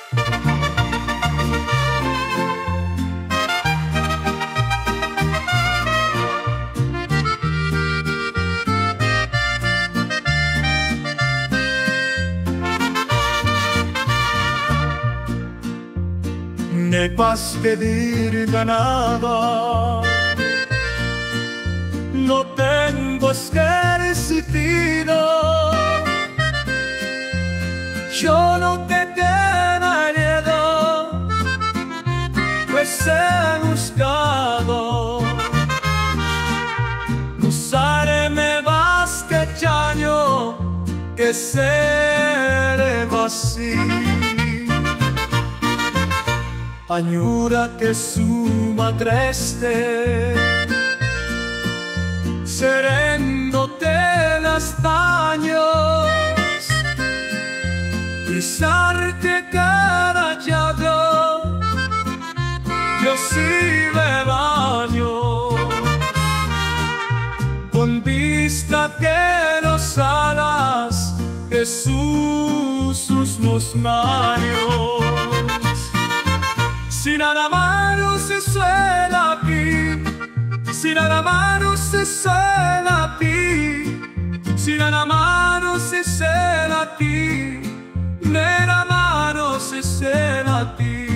Ne vas pedir ganada, no tengo ejército, yo no te tengo heredado, pues he buscado, usarme vas que año que será así. Añora che su madreste, sereno te las daños, pisarte cada llaga, yo sí le baño, con vista que los alas, Jesús sus manos. Si nada más se suena aquí, si nada más se suena a ti, si nada más se suena a ti, nada más se suena a ti.